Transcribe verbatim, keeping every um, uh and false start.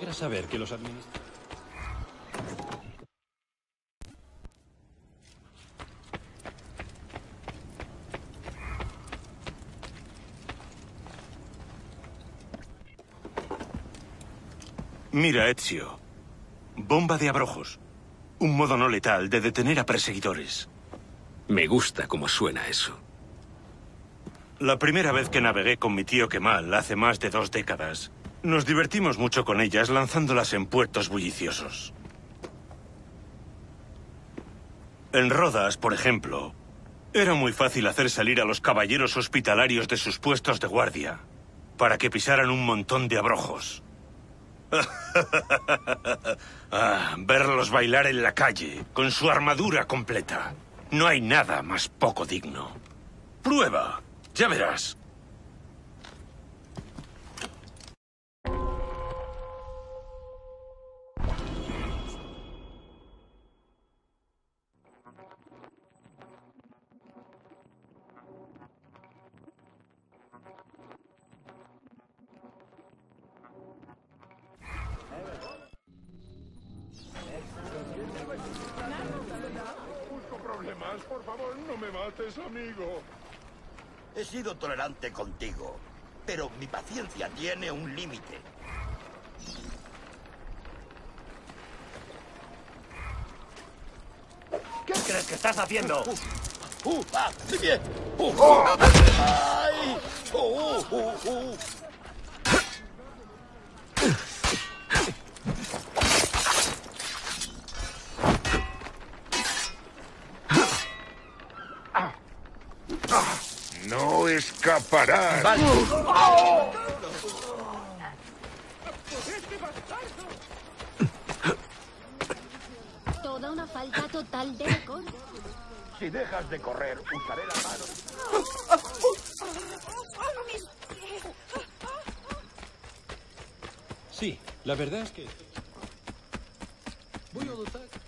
alegra saber que los administradores... Mira, Ezio. Bomba de abrojos. Un modo no letal de detener a perseguidores. Me gusta cómo suena eso. La primera vez que navegué con mi tío Kemal, hace más de dos décadas, nos divertimos mucho con ellas lanzándolas en puertos bulliciosos. En Rodas, por ejemplo, era muy fácil hacer salir a los caballeros hospitalarios de sus puestos de guardia para que pisaran un montón de abrojos. Ah, verlos bailar en la calle, con su armadura completa. No hay nada más poco digno. Prueba, ya verás. Por favor, no me mates, amigo. He sido tolerante contigo, pero mi paciencia tiene un límite. ¿Qué crees que estás haciendo? Uh, uh, ah, ¡sí bien! Uh, uh, ¡Ay! Uh, uh, uh, uh. No escaparás. Vale. Toda una falta total de decoro. Si dejas de correr, usaré la mano. Sí, la verdad es que... Voy a dotar...